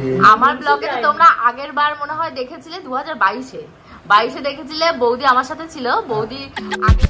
আমার ব্লগে তো তোমরা আগের বার মনে হয় দেখেছিলে 2022-এ দেখেছিলে বৌদি আমার সাথে ছিল। বৌদি আগে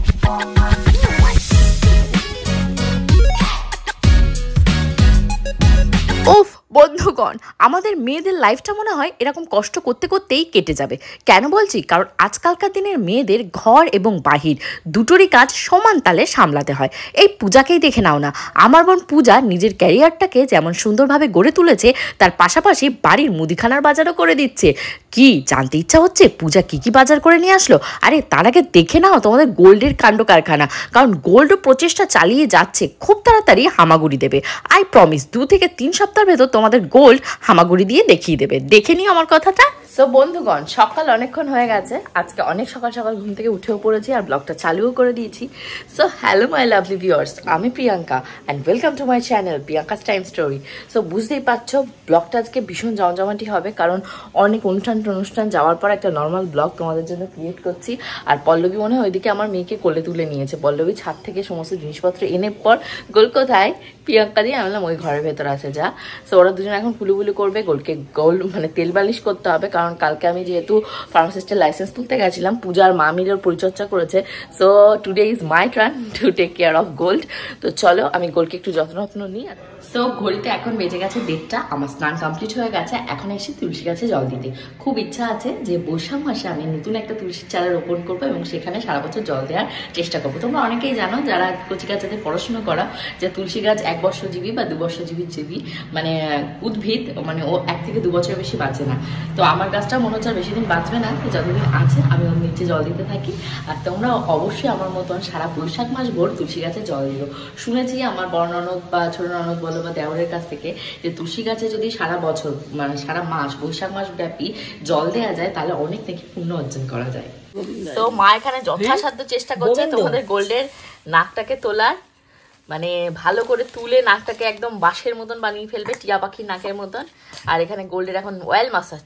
উফ বন্ধুগণ, আমাদের মেয়েদের লাইফটা মনে হয় এরকম কষ্ট করতে করতেই কেটে যাবে। কেন বলছি? কারণ আজকালকার দিনের মেয়েদের ঘর এবং বাহির দুটোরই কাজ সমান তালে সামলাতে হয়। এই পূজাকেই দেখে নাও না, আমার বোন পূজা নিজের ক্যারিয়ারটাকে যেমন সুন্দরভাবে গড়ে তুলেছে, তার পাশাপাশি বাড়ির মুদিখানার বাজারও করে দিচ্ছে। কি জানতে ইচ্ছা হচ্ছে পূজা কি কি বাজার করে নিয়ে আসলো? আরে তার আগে দেখে নাও তোমাদের গোল্ডের কাণ্ড কারখানা, কারণ গোল্ডও প্রচেষ্টা চালিয়ে যাচ্ছে, খুব তাড়াতাড়ি হামাগুড়ি দেবে। আই প্রমিস 2 থেকে 3 সপ্তাহের ভেতর তোমাদের গোল্ড হামাগুড়ি দিয়ে দেখিয়ে দেবে। দেখে নিও আমার কথাটা। সো বন্ধুগণ, সকাল অনেকক্ষণ হয়ে গেছে, আজকে অনেক সকাল সকাল ঘুম থেকে উঠেও পড়েছি আর ব্লগটা চালুও করে দিয়েছি। So hello my lovely viewers, আমি Priyanka and welcome to my channel Priyanka's time story. So বুঝতেই পারছো ব্লগটা আজকে ভীষণ জমজমাটি হবে, কারণ অনেক অনুষ্ঠান যাওয়ার পর একটা নর্মাল ব্লগ তোমাদের জন্য ক্রিয়েট করছি। আর পল্লবী মনে হয় ওইদিকে আমার মেয়েকে কোলে তুলে নিয়েছে। পল্লবী ছাদ থেকে সমস্ত জিনিসপত্র এনে পর গোল কোথায় প্রিয়াঙ্কা দিয়ে আমি বললাম ওই ঘরের ভেতর আছে যা। সো ওরা দুজন এখন ফুলুবুলু করবে, গোল মানে তেল বালিশ করতে হবে, কারণ কালকে আমি যেহেতু ফার্মাসিস্টের লাইসেন্স তুলতে গেছিলাম, পূজার মামিরও পরিচর্যা করেছে। So today is my turn to take care of gold. তো চলো আমি গোলকে একটু যত্ন নিই। সো ঘড়িতে এখন বেজে গেছে 1:30, আমার স্নান কমপ্লিট হয়ে গেছে। এখন এসে তুলসী গাছে জল দিতে খুব ইচ্ছা আছে যে বৈশাখ মাসে আমি নতুন একটা তুলসীর চারা রোপণ করবো এবং সেখানে সারা বছর জল দেওয়ার চেষ্টা করবো। তোমরা অনেকেই জানো যারা কচি কাচাতে পড়াশোনা করা, যে তুলসী গাছ 1 বর্ষজীবী বা 2 বর্ষজীবী মানে উদ্ভিদ, মানে ও 1 থেকে 2 বছরের বেশি বাঁচে না। তো আমার গাছটা মনে হচ্ছে বেশি দিন বাঁচবে না, যতদিন আছে আমি ওর নিচে জল দিতে থাকি। আর তোমরা অবশ্যই আমার মতন সারা বৈশাখ মাস ভোর তুলসী গাছে জল দিও। শুনেছি আমার বড় ননদ বা ছোট ননদ বলো বা দেওরের কাছ থেকে যে তুলসী গাছে যদি সারা বছর মানে সারা মাস বৈশাখ মাস ব্যাপী জল দেওয়া যায় তাহলে অনেক নাকি পুণ্য অর্জন করা যায়। তো মা এখানে যথাসাধ্য চেষ্টা করছে তোমাদের গোল্ডের নাকটাকে তোলার, মানে ভালো করে তুলে নাকটাকে একদম বাঁশের মতন বানিয়ে ফেলবে, টিয়া পাখির নাকের মতন। আর এখানে গোল্ডের এখন অয়েল মাসাজ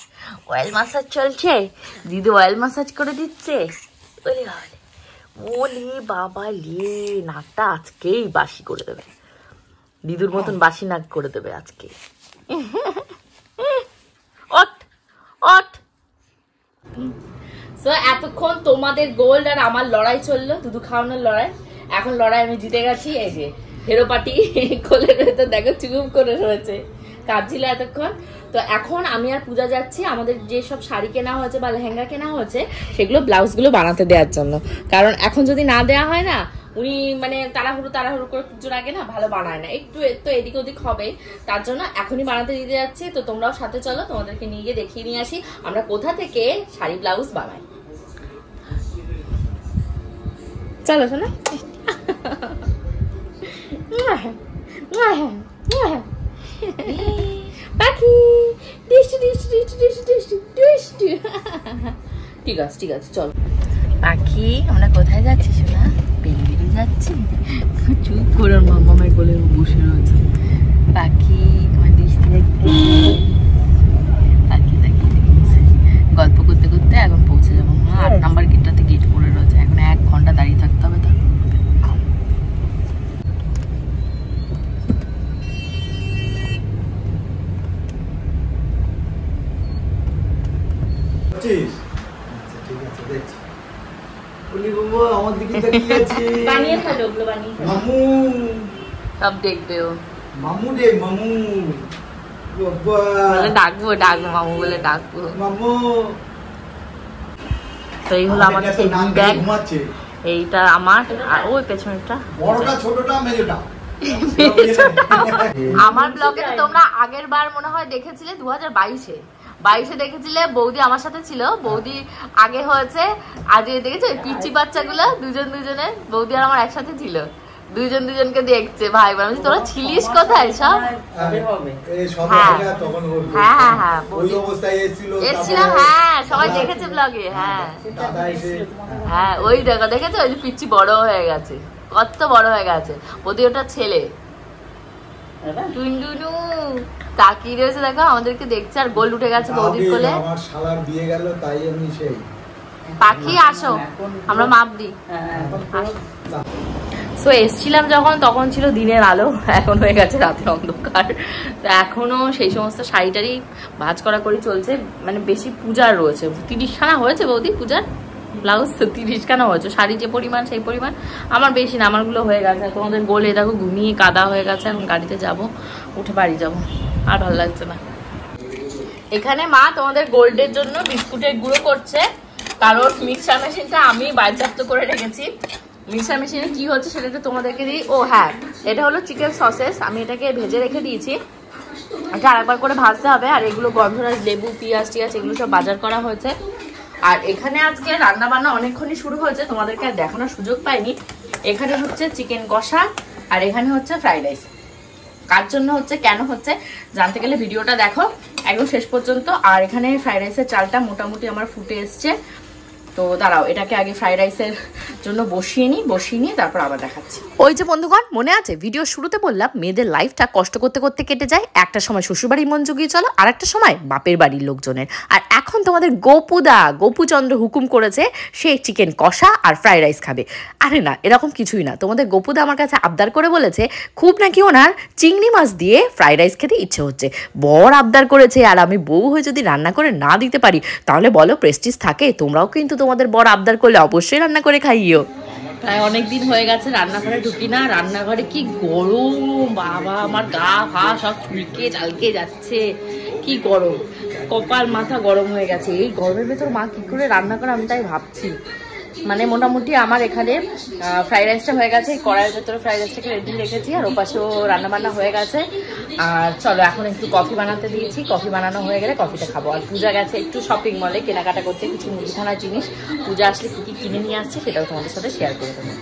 চলছে, দিদি অয়েল মাসাজ করে দিচ্ছে। ওলে বাবা লে, নাকটা আজকেই বাসি করে দেবে, দিদুর মতন বাসি নাক করে দেবে আজকে। সো এতক্ষণ তোমাদের গোল্ড আর আমার লড়াই চললো, দুধু খাওয়ানোর লড়াই। এখন লড়াই আমি জিতে গেছি। এই যে হেরো পাটি কোলের ভেতর দেখো চুপ করে রয়েছে, কাঁদছিল এতক্ষণ। তো এখন আমি আর পূজা যাচ্ছি আমাদের যেসব শাড়ি কেনা হয়েছে বা লেহেঙ্গা কেনা হয়েছে সেগুলো ব্লাউজগুলো বানাতে দেওয়ার জন্য, কারণ এখন যদি না দেওয়া হয় না উনি মানে তাড়াহুড়ো করে পুজোর আগে না ভালো বানায় না, একটু এদিক ওদিক হবে, তার জন্য এখনই বানাতে দিতে যাচ্ছি। তো তোমরাও সাথে চলো, তোমাদেরকে নিয়ে গিয়ে দেখিয়ে নিয়ে আসি আমরা কোথা থেকে শাড়ি ব্লাউজ বানাই। চলো শোনা। পাখি ঠিক আছে চলো। পাখি আমরা কোথায় যাচ্ছি শোনা? বেরিয়ে যাচ্ছি। চুপ করে মামামের কোলে বসে রয়েছে পাখি। আমার দৃষ্টি পাখি দেখছে। গল্প করতে করতে এখন পৌঁছে যাবো। 8 নাম্বার গেটটাতে গেট পড়ে রয়েছে, এখন 1 ঘন্টা দাঁড়িয়ে থাকতে হবে। তারপর সব দেখবে ও। ডাকবো মামু বলে ডাকবো। তো এই হলো আমাদের ব্যাগ, এইটা আমার আর ওই পেছনটা আমার ব্লগে তো তোমরা আগের বার মনে হয় দেখেছিলে 2022-এ দেখেছিলে বৌদি আমার সাথে ছিল। বৌদি আগে হয়েছে, আজ দেখেছো পিচ্চি বাচ্চাগুলো দুজনে বৌদি আর আমার একসাথে ছিল, দুজনকে দেখছে ভাই বোন। তোরা ছিলিস কোথায় সব? হ্যাঁ সবাই দেখেছে ব্লগে। হ্যাঁ ওই দেখেছো ওই যে পিচ্চি বড় হয়ে গেছে, কত বড় হয়ে গেছে। বৌদি ওটা ছেলে টুনটুনু তাকিয়ে রয়েছে, দেখো আমাদেরকে দেখছে। আর গোল্ড উঠে গেছে বৌদির কোলে। আমার শালার বিয়ে গেল তাই আমি সেই পাখি আসো আমরা মাপ দিই। সো এসছিলাম যখন, তখন ছিল দিনের আলো, এখন হয়ে গেছে রাতের অন্ধকার। তো এখনো সেই সমস্ত শাড়িটারই ভাঁজ করা করে চলছে। মানে বেশি পূজার রয়েছে, 30খানা হয়েছে বৌদি পূজার ব্লাউজ, তো 30খানা হয়েছে। শাড়ি যে পরিমাণ সেই পরিমাণ, আমার বেশি না, আমারগুলো হয়ে গেছে। তোমাদের গোলে দেখো ঘুমিয়ে কাদা হয়ে গেছে, এখন গাড়িতে যাব, উঠে বাড়ি যাব, আর ভালো লাগছে না। এখানে মা তোমাদের গোল্ডের জন্য বিস্কুটের গুঁড়ো করছে, কারণ মিক্সার মেশিনটা আমি বাজেয়াপ্ত করে রেখেছি। মিক্সার মেশিনে কি হচ্ছে সেটা তো তোমাদেরকে দিই। ও হ্যাঁ, এটা হলো চিকেন সসেস, আমি এটাকে ভেজে রেখে দিয়েছি, এটা আরেকবার করে ভাজতে হবে। আর এগুলো গন্ধরাজ, লেবু, পেঁয়াজ টিয়াজ এগুলো সব বাজার করা হয়েছে। আর এখানে আজকে রান্না বান্না অনেকক্ষণই শুরু হয়েছে, তোমাদেরকে আর দেখানোর সুযোগ পাইনি। এখানে হচ্ছে চিকেন কষা, আর এখানে হচ্ছে ফ্রাইড রাইস। কার জন্য হচ্ছে, কেন হচ্ছে জানতে গেলে ভিডিওটা দেখো একদম শেষ পর্যন্ত। আর এখানে ফ্রাইড রাইসের চালটা মোটামুটি আমার ফুটে এসছে, তো দাঁড়াও এটাকে আগে ফ্রাইড রাইসের জন্য বসিয়ে নিই, তারপর আবার দেখাচ্ছি। ওই যে বন্ধুগণ, মনে আছে ভিডিও শুরুতে বললাম মেয়েদের লাইফটা কষ্ট করতে করতে কেটে যায়। একটা সময় শ্বশুরবাড়ির মন জুগিয়ে চলো, আর একটা সময় বাপের বাড়ির লোকজনের। আর এখন তোমাদের গোপুচন্দ্র হুকুম করেছে সে চিকেন কষা আর ফ্রাইড রাইস খাবে। আরে না, এরকম কিছুই না। তোমাদের গোপুদা আমার কাছে আবদার করে বলেছে খুব নাকি ওনার চিংড়ি মাছ দিয়ে ফ্রাইড রাইস খেতে ইচ্ছে হচ্ছে। বর আবদার করেছে, আর আমি বউ হয়ে যদি রান্না করে না দিতে পারি তাহলে বলো প্রেস্টিজ থাকে? তোমরাও কিন্তু তোমাদের বর আবদার করলে অবশ্যই রান্না করে খাইও। প্রায় অনেকদিন হয়ে গেছে রান্নাঘরে ঢুকি না। রান্নাঘরে কি গরম বাবা, আমার গা ফা সব চুলকে চালকে যাচ্ছে, কি গরম, কপাল মাথা গরম হয়ে গেছে। এই গরমের ভেতর মা কি করে রান্না করে আমি তাই ভাবছি। মানে মোটামুটি আমার এখানে ফ্রাইড রাইসটা হয়ে গেছে, কড়াইয়ের ভেতরে ফ্রাইড রাইসটাকে রেডি রেখেছি, আর ওপাশেও রান্নাবান্না হয়ে গেছে। আর চলো এখন একটু কফি বানাতে দিয়েছি, কফি বানানো হয়ে গেলে কফিটা খাবো। আর পূজা গেছে একটু শপিং মলে কেনাকাটা করতে, কিছু মুদিখানার জিনিস। পূজা আসলে কী কী কিনে নিয়ে আসছে সেটাও তোমাদের সাথে শেয়ার করে দেবো।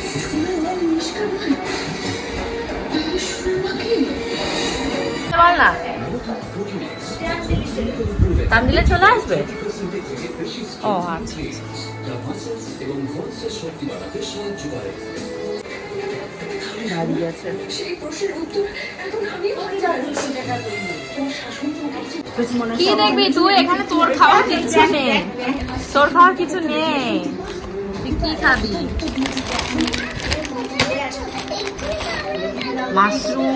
বল না, টান দিলে চলে আসবে। ও আচ্ছা, কি দেখবি তুই? এখানে তোর খাওয়ার কিছু নেই, তোর খাওয়ার কিছু নেই, তুই কি খাবি? মাশরুম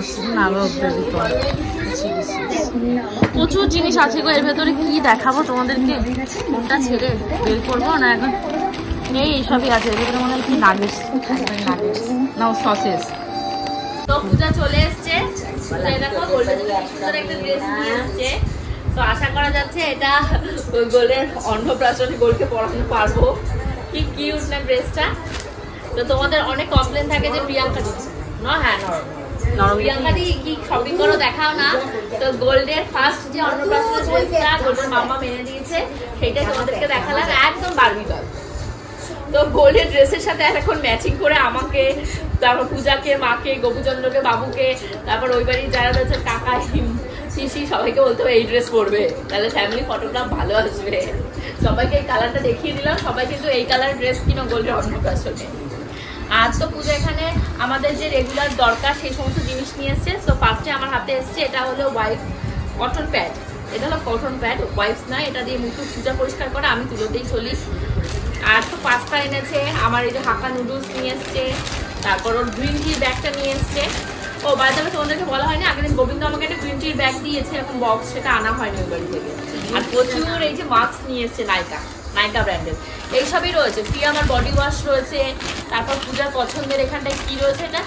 প্রচুর জিনিস আছে গো এর ভেতরে। কি দেখাবো তোমাদেরকে, কোনটা ছেড়ে বের করবো না এখন? এই সবই আছে এর ভেতরে, মনে হয় কি নাগেটস না সসেস। তো পূজা চলে এসছে, দেখো গোল্ডের সুন্দর একটা ড্রেস নিয়ে এসছে। তো আশা করা যাচ্ছে এটা গোল্ডের অন্নপ্রাশনে গোলকে পড়ানো পারবো। কি কিউট না ড্রেসটা। তো তোমাদের অনেক কমপ্লেন থাকে যে প্রিয়াঙ্কা দিচ্ছে না, হ্যাঁ প্রিয়াঙ্কা দি কি শপিং করো দেখাও না। তো গোল্ডের ফার্স্ট যে অন্নপ্রাশনের ড্রেসটা গোল্ডের মামা মেনে দিয়েছে সেটাই তোমাদেরকে দেখালাম, একদম বারবি ডল। তো গোল্ডের ড্রেসের সাথে এখন ম্যাচিং করে আমাকে, তারপর পূজাকে, মাকে, গোপুচন্দ্রকে, বাবুকে, তারপর ওই বাড়ির যারা রয়েছে কাকা, পিসি, সবাইকে বলতে হবে এই ড্রেস পরবে, তাহলে ফ্যামিলি ফটোগ্রাফ ভালো আসবে। সবাইকে এই কালারটা দেখিয়ে দিলাম, সবাই কিন্তু এই কালার ড্রেস কিনো গোল্ডের অন্নপ্রাশনে। আর তো পূজা এখানে আমাদের যে রেগুলার দরকার সেই সমস্ত জিনিস নিয়ে এসছে। সো ফার্স্টে আমার হাতে এসছে এটা হলো হোয়াইট কটন প্যাড, এটা হলো কটন প্যাড, ওয়াইপস না, এটা দিয়ে মুখ পূজা পরিষ্কার করে আমি তুলোতেই চলি। আর তো পাস্তা এনেছে, আমার এই যে হাক্কা নুডলস নিয়ে এসছে, তারপর ওর গ্রিন টির ব্যাগটা নিয়ে এসছে। ও বাজারে তোমাদেরকে বলা হয়নি, আগের দিন গোবিন্দ আমাকে একটা গ্রিন টির ব্যাগ দিয়েছে, এখন বক্স সেটা আনা হয়নি ওই বাড়ি থেকে। আর প্রচুর এই যে মাস্ক নিয়ে এসছে নাইকা ব্র্যান্ডের, এইসবই রয়েছে। ফ্রি আমার বডি ওয়াশ রয়েছে, তারপর পূজার পছন্দের এখানটায় কি রয়েছে, এটা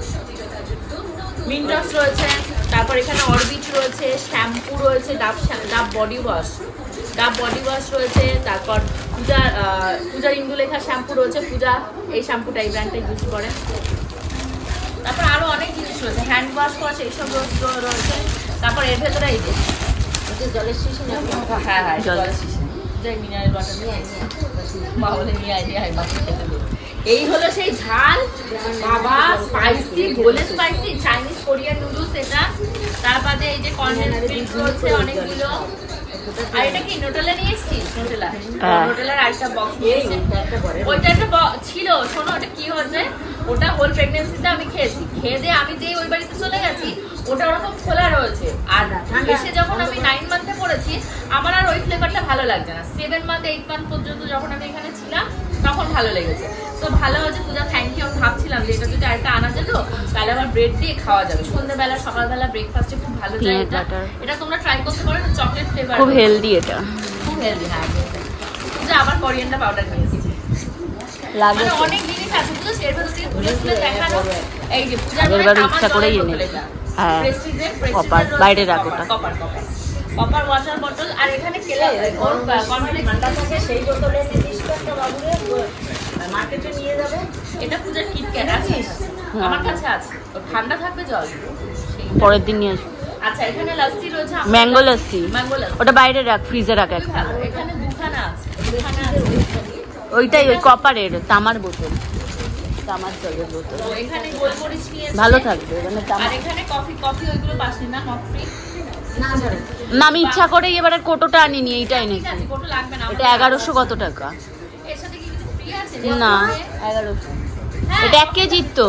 মিন্টস রয়েছে, তারপর এখানে অরবিট রয়েছে, শ্যাম্পু রয়েছে, ডাব বডি ওয়াশ রয়েছে, তারপর পূজার ইন্দুলেখা শ্যাম্পু রয়েছে, পূজা এই শ্যাম্পুটা এই ব্র্যান্ডটা ইউজ করে। তারপর আরো অনেক জিনিস রয়েছে, হ্যান্ড ওয়াশ করা এইসব রয়েছে। তারপর এর ভেতরে এই যে জলের শিশি, হ্যাঁ জলের শিশি, মিনারেল ওয়াটার মা বলে নিয়ে আয় মাকে খেতে দেবো। এই হলো সেই ঝাল বাবা, স্পাইসি, গোলে স্পাইসি চাইনিজ কোরিয়ান নুডলস এটা। তার বাদে এই যে কনডেন্স মিল্ক রয়েছে অনেকগুলো। আর এটা কি নোটেলা নিয়ে এসেছিস? নোটেলার আরেকটা বক্স নিয়েছি, ওইটা একটা ছিল। শোনো ওটা কি হচ্ছে, ওটা হোল প্রেগনেন্সিতে আমি খেয়েছি, খেয়ে দিয়ে আমি যে ওই বাড়িতে চলে গেছি ওটা ওরকম খোলা রয়েছে। আর এসে যখন আমি 9 মান্থে পড়েছি আমার আর ওই ফ্লেভারটা ভালো লাগছে না। 7 মান্থ 8 মান্থ পর্যন্ত যখন আমি এখানে ছিলাম তখন ভালো লেগেছে। তো ভালো হয়েছে পূজা, থ্যাংক ইউ। আমি ভাবছিলাম যে এটা যদি আরেকটা আনা যেত তাহলে আমার ব্রেড দিয়ে খাওয়া যাবে সন্ধ্যাবেলা সকালবেলা ব্রেকফাস্টে খুব ভালো যায় এটা। এটা তোমরা ট্রাই করতে পারো, চকলেট ফ্লেভার, খুব হেলদি, এটা খুব হেলদি। হ্যাঁ পূজা আবার কোরিয়ান্ডার পাউডার নিয়েছি, লাগে অনেক জিনিস আছে পূজা এর ভেতর থেকে খুলে খুলে দেখানো। এই যে পূজার ইচ্ছা করেই এনে, হ্যাঁ কপার বাইরে রাখো, copper copper copper water bottle. আর এখানে কেলা ঠান্ডা থাকে সেই বোতলে মার্কেটে নিয়ে যাবে। এটা পূজার কিটক্যাট আছে, আমার কাছে আছে, ঠান্ডা থাকবে জল, পরের দিন নিয়ে আসবো। আচ্ছা এখানে লাস্সি রয়েছে, ম্যাঙ্গো লাস্সি, ওটা বাইরে রাখ, ফ্রিজে রাখ একটা। এখানে দুখানা আছে, দুখানা আছে, ওইটাই ওই কপারের তামার বোতল, তামার জলের বোতল। এখানে গোলমরিচ নিয়েছে, ভালো থাকবে মানে। আর এখানে কফি, কফি ওইগুলো পাসনি না, নট ফ্রি না। আমি ইচ্ছা করে এবারে কোটোটা আনিনি, এইটাই এনেছি। কোটো লাগবে না, এটা 1100 কত টাকা? এর সাথে কি কিছু ফ্রি আছে? না 1100, এটা 1 কেজি তো।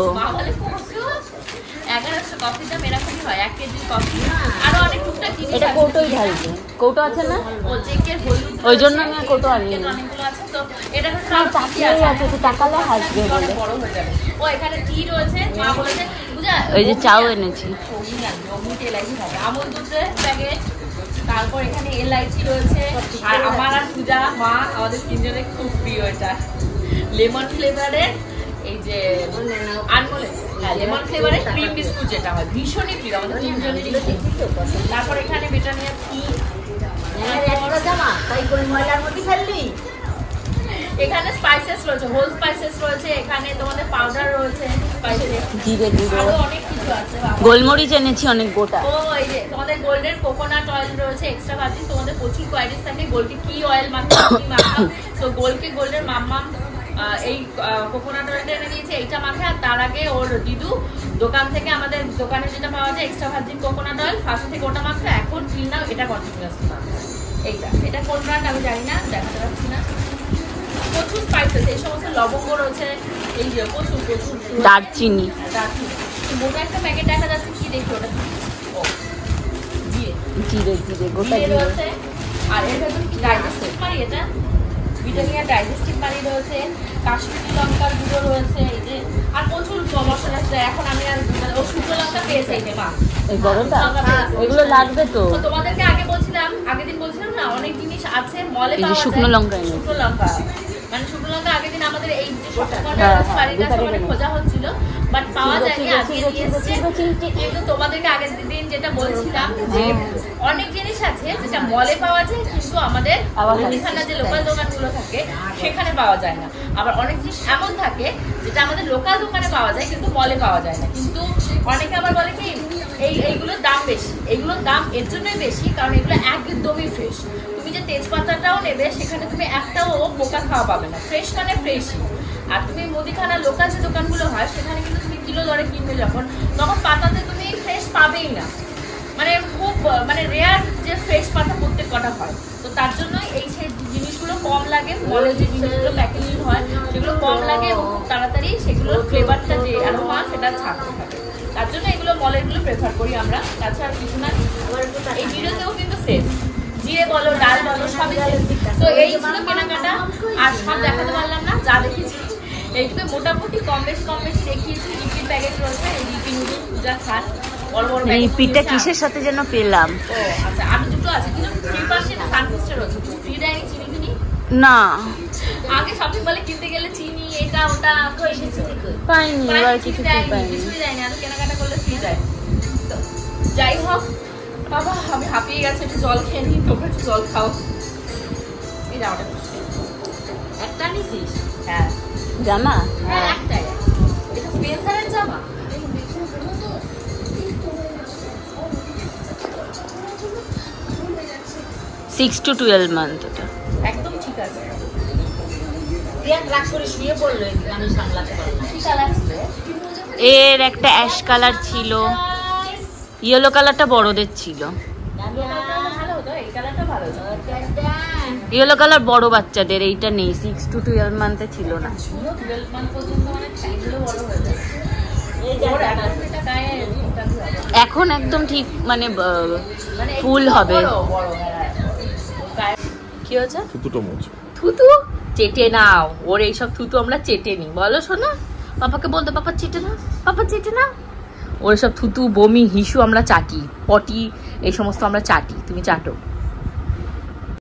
1100 কফির দাম এরকমই হয়, 1 কেজি কফি। আরো অনেক টুকটাক জিনিস এটা কোটোই ঢালবে, কোটো আছে না, ও চেকের হলুদ, ওই জন্য আমি কোটো আনিনি। অনেকগুলো আছে তো এটা হচ্ছে টাকাই আছে, তো টাকালে হাসবে বলে বড় হয়ে যাবে। ও এখানে টি রয়েছে, মা বলেছে পূজা ওই যে চাও এনেছি, আমুল দুধের প্যাকেট, তারপর এখানে এলাইচি রয়েছে। আর আমার আর পূজা মা আমাদের তিনজনের খুব প্রিয় এটা লেমন ফ্লেভারের, এই যে আনমোলে, হ্যাঁ লেমন ফ্লেভারের ক্রিম বিস্কুট, যেটা হয় ভীষণই প্রিয় আমাদের তিনজনেরই। তারপর এখানে ব্রিটানিয়া ঘি, এখানে স্পাইসেস রয়েছে, হোল স্পাইসেস রয়েছে, এখানে তোমাদের পাউডার রয়েছে, জিরে গুঁড়ো, আরো অনেক কিছু আছে। গোলমরিচ এনেছি অনেক গোটা। ও এই যে তোমাদের গোল্ডেন কোকোনাট অয়েল রয়েছে এক্সট্রা ভার্জিন। তোমাদের প্রচুর কোয়ারিজ থাকে গোলকে কি অয়েল মাখাও, কি মাখাও, তো গোলকে গোল্ডের মাম্মাম এই কোকোনাট অয়েলটা এনে দিয়েছে, এইটা মাখে। আর তার আগে ওর দিদু দোকান থেকে, আমাদের দোকানে যেটা পাওয়া যায় extra virgin coconut oil, first থেকে ওটা মাখতো, এখন ঠিক না এটা কন্টিনিউয়াসলি মাখছে। এইটা এটা কোন ব্র্যান্ড আমি জানি না, দেখাতে পারছি না। প্রচুর স্পাইসেস, এই সমস্ত লবঙ্গ রয়েছে, এই যে প্রচুর প্রচুর দারচিনি, মোটা একটা প্যাকেট দেখা যাচ্ছে, কি দেখি ওটা, ও জিরে, জিরে গোটা জিরে রয়েছে। আর এর ভেতর কি ডাইজেস্টিভ পারি, এটা ব্রিটানিয়া ডাইজেস্টিভ পারি রয়েছে, কাশ্মীরি লঙ্কার গুঁড়ো রয়েছে, এই যে আর প্রচুর মশলা আছে। এখন আমি আর ও শুকনো লঙ্কা পেয়েছে, এই যে মা এই বড়টা, এগুলো লাগবে তো। তোমাদেরকে আগে বলছিলাম, আগের দিন বলছিলাম না অনেক জিনিস আছে মলে পাওয়া যায়। শুকনো লঙ্কা, শুকনো লঙ্কা মানে শুকনো লঙ্কা আগের দিন আমাদের এই যে বাড়ির কাছে অনেক খোঁজা হচ্ছিল, বাট পাওয়া যায়নি, আজকে নিয়ে এসেছে। কিন্তু তোমাদেরকে আগের দিন যেটা বলছিলাম যে অনেক জিনিস আছে যেটা মলে পাওয়া যায়, কিন্তু আমাদের মুদিখানা যে লোকাল দোকানগুলো থাকে সেখানে পাওয়া যায় না। আবার অনেক জিনিস এমন থাকে যেটা আমাদের লোকাল দোকানে পাওয়া যায় কিন্তু মলে পাওয়া যায় না। কিন্তু অনেকে আবার বলে কি এইগুলোর দাম বেশি, এইগুলোর দাম এর জন্যই বেশি কারণ এগুলো একদমই ফ্রেশ। তুমি যে তেজপাতাটাও নেবে সেখানে তুমি একটাও পোকা খাওয়া পাবে না, ফ্রেশ মানে ফ্রেশই। আর তুমি মুদিখানা লোকাল যে দোকানগুলো হয় সেখানে কিন্তু তুমি কিলো দরে কিনবে যখন, তখন পাতাতে তুমি ফ্রেশ পাবেই না, মানে খুব মানে রেয়ার যে ফ্রেশ পাতা প্রত্যেক কটা হয়। তো তার জন্যই এই সেই জিনিসগুলো কম লাগে, মলে যে জিনিসগুলো প্যাকেজিং হয় সেগুলো কম লাগে এবং খুব তাড়াতাড়ি সেগুলোর ফ্লেভারটা যে অ্যারোমা সেটা ছাড়তে থাকে। তার জন্য এগুলো মলেরগুলো প্রেফার করি আমরা, তাছাড়া কিছু না। এই জিরোতেও কিন্তু সেফ, জিরে বলো ডাল বলো সবই সেফ। তো এই ছিল কেনাকাটা, আর সব দেখাতে পারলাম না, যা দেখেছি এইটুকু মোটামুটি কম বেশি দেখিয়েছি। রিপিট প্যাকেট রয়েছে, এই রিপি নুডলস পূজা খান, বড় বড় রিপিটটা কিসের সাথে যেন পেলাম। ও আচ্ছা, আমি দুটো আছে কিন্তু 3% সানফিস্টার রয়েছে, ফ্রি দেয়নি চিনি কিনি না। আগে শপিং মলে কিনতে গেলে চিনি এটা ওটা পাইনি, এবার কিছু পাইনি, কিছুই দেয়নি, আমি কেনাকাটা করলে ফ্রি দেয়। তো যাই হোক বাবা, আমি হাঁপিয়ে গেছে, একটু জল খেয়ে নিই, তোমরা একটু জল খাও। এই জামাটা একটা নিছিস? হ্যাঁ জামা, হ্যাঁ একটাই, এটা স্পেন্সারের জামা। 6 to 12 month, এটা একদম ঠিক আছে। এর একটা অ্যাশ কালার ছিল, ইয়েলো কালারটা বড়দের ছিল, ইয়েলো কালার বড় বাচ্চাদের, এইটা নেই, 6 to 12 মান্থে ছিল না। এখন একদম ঠিক মানে ফুল হবে। কি হয়েছে? থুতু চেটে নাও, ওর এইসব থুতু আমরা চেটে নি, বলো শোনা, পাপাকে বলতো পাপা চেটে না, পাপা চেটে না। ওর সব থুতু বমি হিসু আমরা চাটি, পটি এই সমস্ত আমরা চাটি, তুমি চাটো।